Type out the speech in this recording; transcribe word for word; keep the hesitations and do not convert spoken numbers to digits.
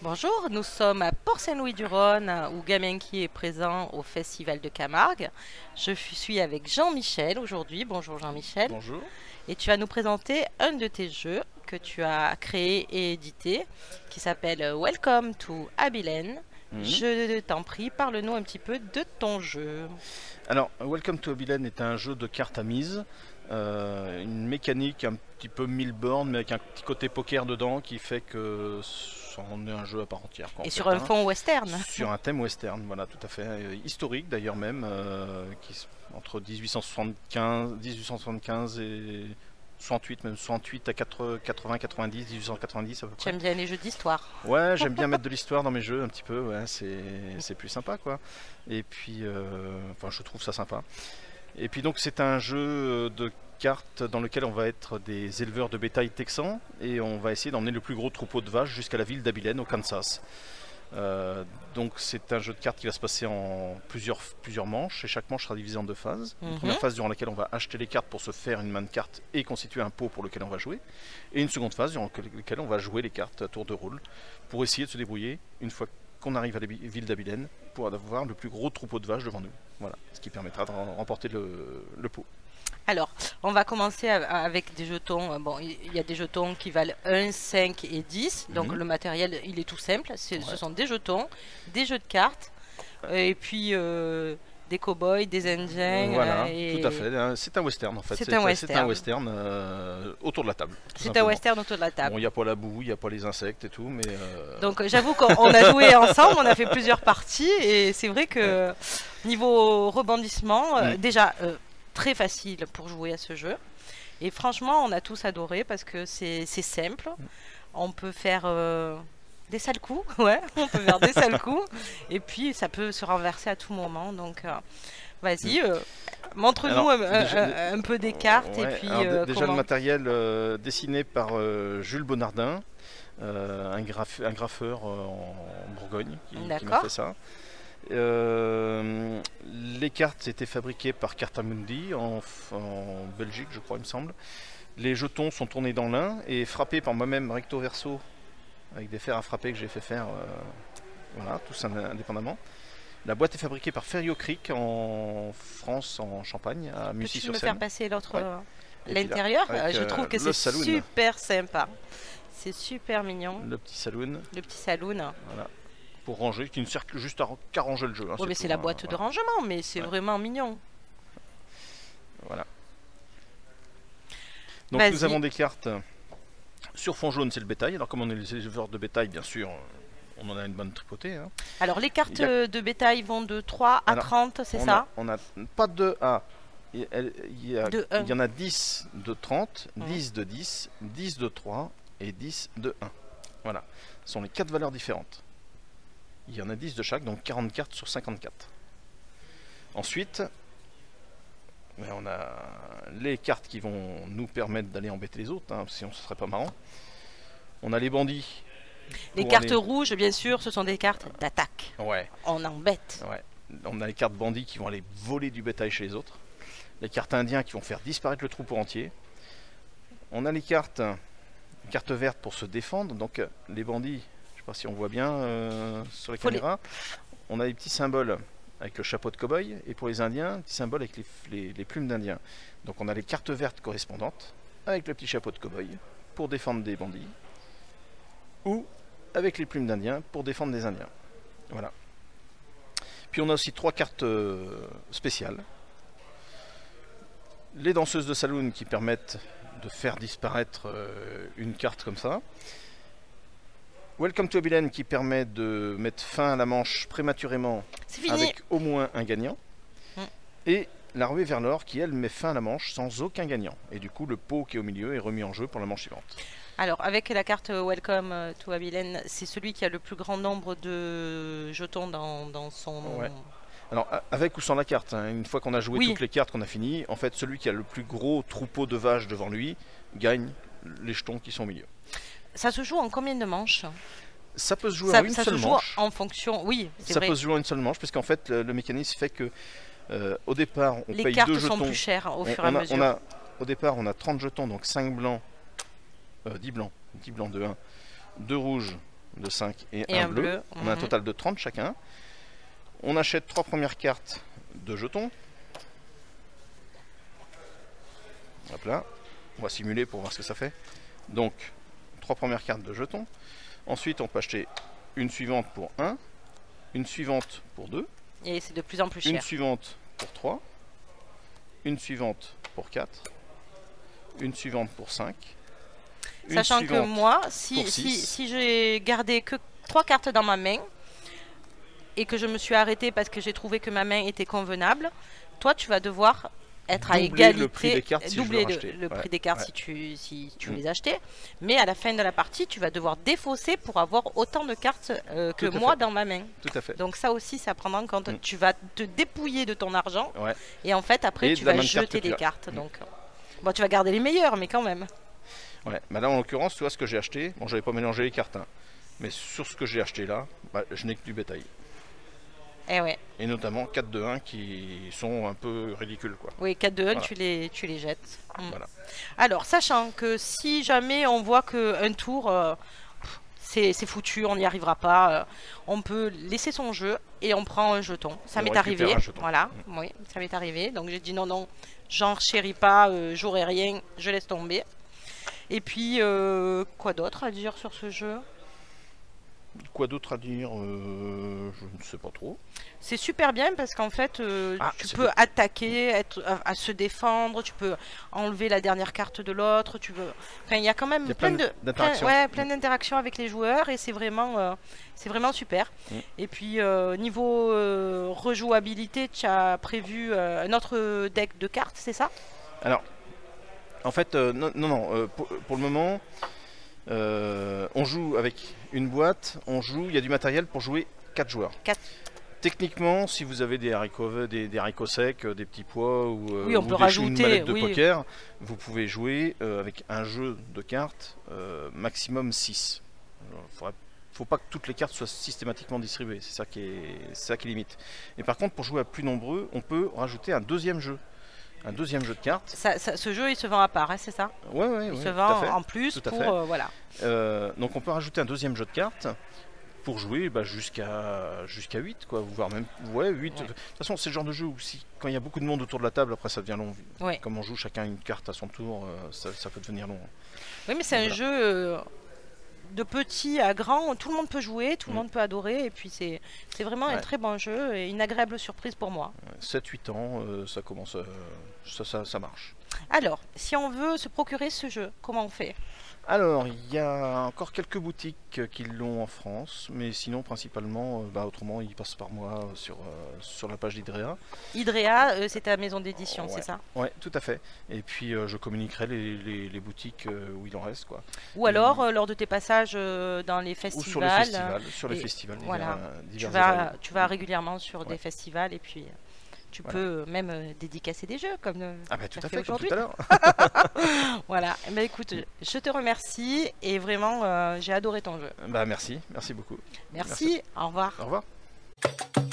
Bonjour, nous sommes à Port-Saint-Louis-du-Rhône où Gamenki est présent au Festival de Camargue. Je suis avec Jean-Michel aujourd'hui. Bonjour Jean-Michel. Bonjour. Et tu vas nous présenter un de tes jeux que tu as créé et édité qui s'appelle Welcome to Abilene. Mmh. Je t'en prie, parle-nous un petit peu de ton jeu. Alors, Welcome to Abilene est un jeu de cartes à mise. Euh, une mécanique un petit peu mille bornes mais avec un petit côté poker dedans qui fait que c'en est un jeu à part entière. Et sur un fond western. Sur un thème western, voilà, tout à fait. Euh, historique d'ailleurs même, euh, qui, entre dix-huit cent soixante-quinze, dix-huit cent soixante-quinze et soixante-huit, même soixante-huit à quatre-vingts quatre-vingt-dix, dix-huit cent quatre-vingt-dix à peu près. J'aime bien les jeux d'histoire. Ouais, j'aime bien mettre de l'histoire dans mes jeux un petit peu, ouais, c'est plus sympa quoi. Et puis, euh, enfin je trouve ça sympa. Et puis donc c'est un jeu de cartes dans lequel on va être des éleveurs de bétail texans et on va essayer d'emmener le plus gros troupeau de vaches jusqu'à la ville d'Abilene au Kansas. Euh, donc c'est un jeu de cartes qui va se passer en plusieurs, plusieurs manches et chaque manche sera divisée en deux phases. Une mm-hmm. première phase durant laquelle on va acheter les cartes pour se faire une main de cartes et constituer un pot pour lequel on va jouer. Et une seconde phase durant laquelle on va jouer les cartes à tour de rôle pour essayer de se débrouiller une fois qu'on arrive à la ville d'Abilene pour avoir le plus gros troupeau de vaches devant nous. Voilà, ce qui permettra de remporter le, le pot. Alors, on va commencer avec des jetons. Bon, il y a des jetons qui valent un, cinq et dix. Donc mmh. le matériel, il est tout simple. Ouais. Ce sont des jetons, des jeux de cartes, ouais. et puis euh, des cow-boys, des indiens. Voilà, et... tout à fait. C'est un western en fait. C'est un western, un western euh, autour de la table. C'est un western autour de la table. Bon, il n'y a pas la boue, il n'y a pas les insectes et tout, mais... Euh... Donc j'avoue qu'on a joué ensemble, on a fait plusieurs parties, et c'est vrai que ouais. niveau rebondissement, euh, mmh. déjà... Euh, très facile pour jouer à ce jeu et franchement on a tous adoré parce que c'est simple, on peut faire euh, des sales coups, ouais, on peut faire des sales coups et puis ça peut se renverser à tout moment, donc euh, vas-y, euh, montre-nous un, un, un peu des cartes. Ouais, et puis euh, déjà comment... le matériel euh, dessiné par euh, Jules Bonardin, euh, un, graf un graffeur euh, en Bourgogne qui, qui m'a fait ça. Euh, les cartes étaient fabriquées par Cartamundi en, en Belgique, je crois, il me semble. Les jetons sont tournés dans l'un et frappés par moi-même recto verso avec des fers à frapper que j'ai fait faire, euh, voilà, tous indépendamment. La boîte est fabriquée par Ferriot Creek en France, en Champagne, à Mussy-sur-Seine. Peux-tu me faire passer l'autre, ouais. l'intérieur? Je euh, trouve que c'est super sympa. C'est super mignon. Le petit saloon. Le petit saloon. Voilà. Pour ranger, qui ne sert que juste qu'à ranger le jeu. Hein, oui, mais c'est la boîte hein, de voilà. rangement, mais c'est ouais. vraiment mignon. Voilà. Donc nous avons des cartes sur fond jaune, c'est le bétail. Alors comme on est les éleveurs de bétail, bien sûr, on en a une bonne tripotée. Hein. Alors les cartes a... de bétail vont de trois à Alors, trente, c'est ça? On n'a pas de A. Il y, a, il y en a dix de trente, mmh. dix de dix, dix de trois et dix de un. Voilà. Ce sont les quatre valeurs différentes. Il y en a dix de chaque, donc quarante cartes sur cinquante-quatre. Ensuite, on a les cartes qui vont nous permettre d'aller embêter les autres, hein, sinon ce serait pas marrant. On a les bandits. Les cartes aller... rouges, bien sûr, ce sont des cartes d'attaque. Ouais. On embête. Ouais. On a les cartes bandits qui vont aller voler du bétail chez les autres. Les cartes indiens qui vont faire disparaître le troupeau entier. On a les cartes, les cartes vertes pour se défendre, donc les bandits... Je ne sais pas si on voit bien euh, sur les Faut caméras. Les... On a des petits symboles avec le chapeau de cow-boy et pour les Indiens, des petits symboles avec les, les, les plumes d'Indiens. Donc on a les cartes vertes correspondantes avec le petit chapeau de cow-boy pour défendre des bandits ou avec les plumes d'Indiens pour défendre des Indiens. Voilà. Puis on a aussi trois cartes euh, spéciales. Les danseuses de saloon qui permettent de faire disparaître euh, une carte comme ça. Welcome to Abilene qui permet de mettre fin à la manche prématurément avec au moins un gagnant. Mm. Et la ruée vers l'or qui elle met fin à la manche sans aucun gagnant. Et du coup le pot qui est au milieu est remis en jeu pour la manche suivante. Alors avec la carte Welcome to Abilene, c'est celui qui a le plus grand nombre de jetons dans, dans son... Ouais. Alors avec ou sans la carte, hein, une fois qu'on a joué oui. toutes les cartes qu'on a fini, en fait celui qui a le plus gros troupeau de vaches devant lui gagne les jetons qui sont au milieu. Ça se joue en combien de manches? Ça peut se jouer ça, en une ça seule se joue manche. En fonction, oui, ça vrai. peut se jouer en une seule manche, parce qu'en fait, le, le mécanisme fait que euh, au départ, on Les paye cartes deux jetons. sont plus chères au on, fur on et à a, mesure. On a, au départ, on a trente jetons, donc cinq blancs, euh, dix blancs, dix blancs de un, deux rouges, de cinq et, Et un, un bleu. bleu. On a un Mhm. total de trente chacun. On achète trois premières cartes de jetons. Hop là. On va simuler pour voir ce que ça fait. Donc, trois premières cartes de jetons. Ensuite, on peut acheter une suivante pour un, une suivante pour deux, Et c'est de plus en plus cher. une suivante pour trois, une suivante pour quatre, une suivante pour cinq. Sachant que moi, si, pour si, six. si j'ai gardé que trois cartes dans ma main et que je me suis arrêtée parce que j'ai trouvé que ma main était convenable, toi tu vas devoir être à Doubler égalité, le prix des cartes si je veux doubler le, racheter. le Ouais, prix des cartes ouais. si tu, si tu Mm. les achetais, mais à la fin de la partie, tu vas devoir défausser pour avoir autant de cartes euh, que Tout à moi fait. dans ma main. Tout à fait. Donc ça aussi, c'est à prendre en compte. Mm. Tu vas te dépouiller de ton argent Ouais. et en fait, après, Et tu de la vas même carte jeter que tu des as. cartes. Mm. Donc, euh, bon, tu vas garder les meilleures, mais quand même. Ouais. Bah là, en l'occurrence, tu vois ce que j'ai acheté. Bon, j'avais pas mélangé les cartes, hein. Mais sur ce que j'ai acheté là, bah, je n'ai que du bétail. Eh ouais. Et notamment quatre deux un qui sont un peu ridicules, quoi. Oui, quatre deux un, Voilà. tu, les, tu les jettes. Mm. Voilà. Alors, sachant que si jamais on voit qu'un tour, euh, pff, c'est c'est foutu, on n'y arrivera pas, euh, on peut laisser son jeu et on prend un jeton. Ça On m'est récupère arrivé. un jeton. Voilà, oui, ça m'est arrivé. Donc j'ai dit non, non, j'en chéris pas, euh, j'aurai rien, je laisse tomber. Et puis, euh, quoi d'autre à dire sur ce jeu? Quoi d'autre à dire euh, Je ne sais pas trop. C'est super bien parce qu'en fait, euh, Ah, tu c'est peux bien. attaquer, être, à, à se défendre, tu peux enlever la dernière carte de l'autre, tu veux. Enfin, il y a quand même Il y a plein plein de d'interactions. plein, ouais, plein d'interactions avec les joueurs et c'est vraiment, euh, c'est vraiment super. Mm. Et puis euh, niveau euh, rejouabilité, tu as prévu euh, un autre deck de cartes, c'est ça? Alors, en fait, euh, non, non, non, euh, pour, pour le moment, euh, on joue avec une boîte, on joue, il y a du matériel pour jouer quatre joueurs. Quatre. Techniquement, si vous avez des haricots, des, des haricots secs, euh, des petits pois ou, euh, Oui, on ou peut des choux, une rajouter, mallette de oui. poker, vous pouvez jouer euh, avec un jeu de cartes euh, maximum six. Il ne faut pas que toutes les cartes soient systématiquement distribuées, c'est ça qui est, c'est ça qui limite. Et par contre, pour jouer à plus nombreux, on peut rajouter un deuxième jeu. Un deuxième jeu de cartes. Ça, ça- ce jeu, il se vend à part, hein, c'est ça? Ouais, ouais, Il ouais, se tout à vend fait. en plus tout à pour fait. euh, voilà. Euh, donc on peut rajouter un deuxième jeu de cartes pour jouer bah, jusqu'à jusqu'à huit, quoi, voire même ouais, huit. Ouais. De toute façon, c'est le genre de jeu où si, quand il y a beaucoup de monde autour de la table, après ça devient long. Ouais. Comme on joue chacun une carte à son tour, euh, ça, ça peut devenir long. Oui, mais c'est un Voilà. jeu euh, de petit à grand, tout le monde peut jouer, tout le Mm. monde peut adorer, et puis c'est c'est vraiment un Ouais. très bon jeu et une agréable surprise pour moi. sept huit ans, euh, ça commence, euh, ça, ça, ça marche. Alors, si on veut se procurer ce jeu, comment on fait? Alors, il y a encore quelques boutiques qui l'ont en France, mais sinon, principalement, euh, bah, autrement, ils passent par moi euh, sur, euh, sur la page d'Idrea. Idrea, euh, c'est ta maison d'édition, Ouais. c'est ça? Ouais, tout à fait. Et puis, euh, je communiquerai les, les- les boutiques euh, où il en reste, quoi. Ou alors, euh, lors de tes passages euh, dans les Ou festivals, sur les festivals, sur les et festivals divers, voilà. euh, tu divers et vas, variés. tu vas régulièrement sur des Ouais. festivals, et puis euh, tu Voilà. peux euh, même euh, dédicacer des jeux, comme euh, Ah bah tout t'as à fait fait, comme aujourd'hui. tout à l'heure. Voilà, eh ben, écoute, je te remercie, et vraiment, euh, j'ai adoré ton jeu. Bah merci, merci beaucoup. Merci, au revoir. Au revoir.